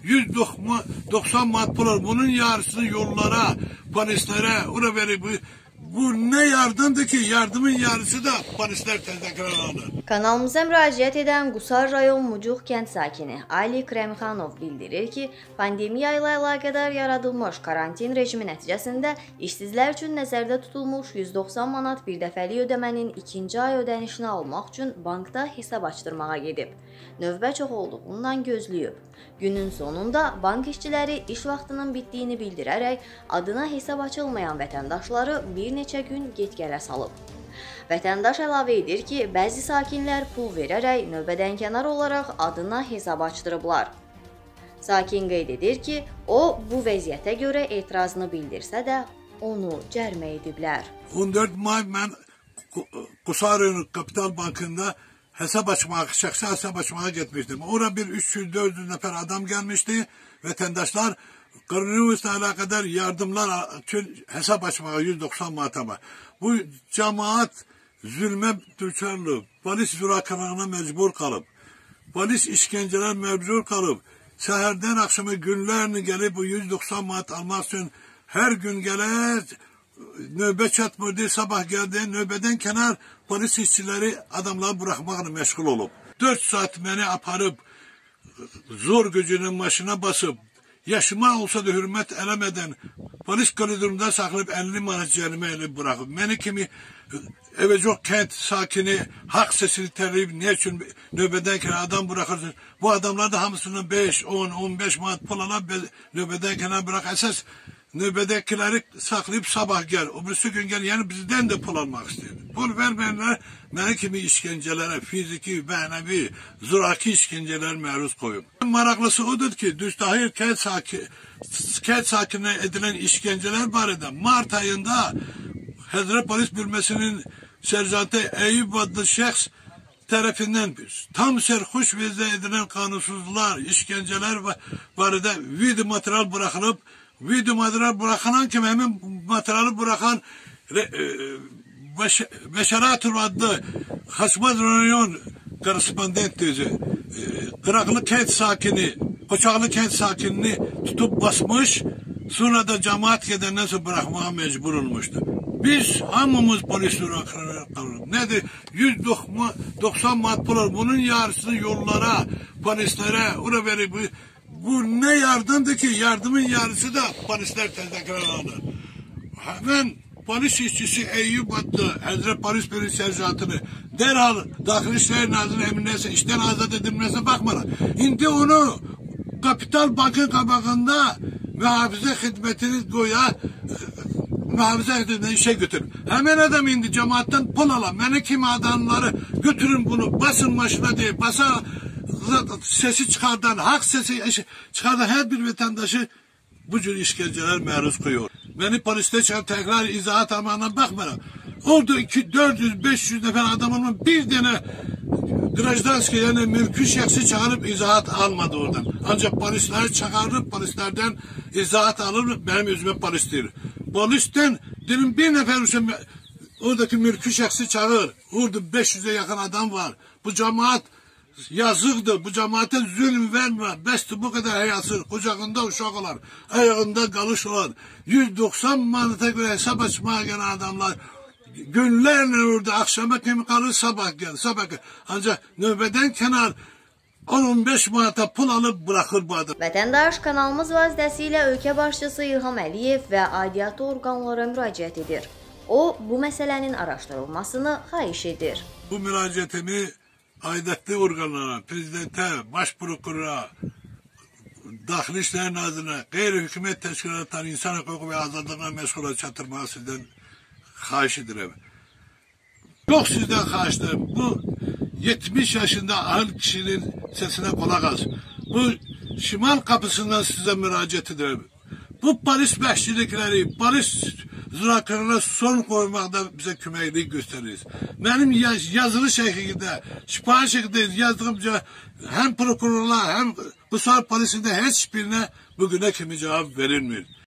190 manat pul alır. Bunun yarısını yollara, polislere, ora verir. Bu ne yardımdır ki? Yardımın yarısı da polisler təzəkrar alır. Kanalımıza müraciət edən Qusar rayon Mucuq kənd sakini Ali Kremxanov bildirir ki, pandemiya ilə əlaqədar yaradılmış karantin rejimi nəticəsində işsizlər üçün nəzərdə tutulmuş 190 manat birdəfəlik ödəmənin ikinci ay ödənişini almaq üçün bankda hesab açdırmağa gedib. Növbə çox olduğundan gözləyib. Günün sonunda bank işçiləri iş vaxtının bitdiyini bildirərək adına hesab açılmayan vətəndaşları bir neçə gün get-gələ salıb. Vətəndaş əlavə edir ki, bəzi sakinlər pul verərək növbədən kənar olaraq adına hesab açdırıblar. Sakin qeyd edir ki, o bu vəziyyətə görə etirazını bildirsə də onu cərimə ediblər. 14 may mən Qusar rayon Kapital Bankında şəxsi hesab açmağa getmişdim. Orada bir 300-400 nəfər adam gəlmişdi. Vətəndaşlar koronavirüslə əlaqədar yardımlar üçün hesab açmağa 190 manata. Bu cemaat zulmə düçarlı, polis zürakarlığına mecbur qalıb, polis işgəncələr mecbur qalıb, səhərdən akşamı günlərini gəlib bu 190 manat almaq üçün hər gün gələr, növbə çatmırdı, sabah gəldi, növbədən kənar polis işçiləri adamları bırakmaqla məşğul olub. 4 saat məni aparıb, zor gücünün maşına basıb, yaşıma olsa da hürmət eləmədən polis koridorunda saxlayıb 50 manat cərimə elib bırakıb. Məni kimi Evəcok kənd sakini haqq sesini tərləyib, nə üçün növbədən kənar adam bırakırsınız? Bu adamlar da hamısını 5, 10, 15 manat pul alıb növbədən kənar bırak. Əsas növbədəkiləri saxlayıb sabah gəl, o birisi gün gəl, yəni bizdən də pul almaq istəyir. Pul verməyənlər mənə kimi işgəncələrə, fiziki, mənəvi, zoraki işgəncələr məruz qoyub. Maraqlısı odur ki, Düzdahir kənd sakinə edilən işgəncələr barədə Mart ayında Həzrət Polis Bölməsinin serjantı Eyüp adlı şəxs tərəfindən tam sərxuş vəzdə edilən qanunsuzlar, işgəncələr barədə video material bıraxılıb. Video material bıraxılan kimi həmin materialı bıraxan Bəşəratov adlı Xaçmaz rayon korrespondent özü, Qıraqlı kənd sakini, Qoçaqlı kənd sakinini tutub basmış, sonra da cemaat gedəndən sonra bıraxmağa mecbur olmuşdu. Biz hamımız polis zürakarlığına qalırıq. Nədir? 190 manat pul alır. Bunun yarısını yollara, polislere, ora verir. Bu ne yardımdır ki? Yardımın yarısı da polisler təzəkrar alır. Hemen polis işçisi Eyüp adlı Həzrət Polis Bölüm serjantını dərhal Daxili İşlər Nazirinin əmrinə işdən azad edilməsinə baxmalar. İndi onu Kapital Bankın qabağında mühafizə xidmətini qoya, mühafizə xidmətini işe götürür. Hemen adam indi cemaattan pul alan, məni kimi adamları götürün bunu, basın maşına deyip, basa sesi çıkardan, hak sesi çıkardan her bir vatandaşı bu cür işkenceler məruz koyuyor. Beni poliste çağırıp tekrar izahat almağına bakmaram. Orada 400-500 nefer adam olma bir tane Grajdanski yani mülkü şəxsi çağırıp izahat almadı oradan. Ancak polisleri çağırıp polislerden izahat alır, benim yüzüme polis değil. Polisten dedim bir nefer oradaki mülkü şəxsi çağır. Orada 500'e yakın adam var. Bu cemaat yazıqdır. Bu cemaate zulm vermə. Bəsdir bu kadar həyasız. Kucağında uşaq olar. Ayağında qalış olar. 190 manata göre hesap açmaya gelen adamlar günlerle orada akşama kimi kalır sabah gel. Sabah gel. Ancak növbədən kənar 10-15 manata pul alıp bırakır bu adam. Vətəndaş kanalımız vasitəsilə ölkə başçısı İlham Əliyev və aidiyyatı orqanlara müraciət edir. O, bu məsələnin araşdırılmasını xahiş edir. Bu müraciətimi aidiyyatı orqanlara, prezidentə, baş prokurora, Daxili İşlər Nazirinə, qeyri-hükümət təşkilatları, insan hüququ və azadlığına məşğula çatırmağı sizdən xahiş edirəm. Yox sizdən xahiş edirəm. Bu 70 yaşında ahıl kişinin sesine kulak az. Bu şimal kapısından size müracaat ederim. Bu polis vəhşilikləri, polis zürakarlığına son koymakta bize köməklik gösteririz. Benim yazılı şekilde, şifahi şekilde yazdığımca hem prokurorlar hem Qusar polisinde hiçbirine bugüne kimi cevap verilmiyor.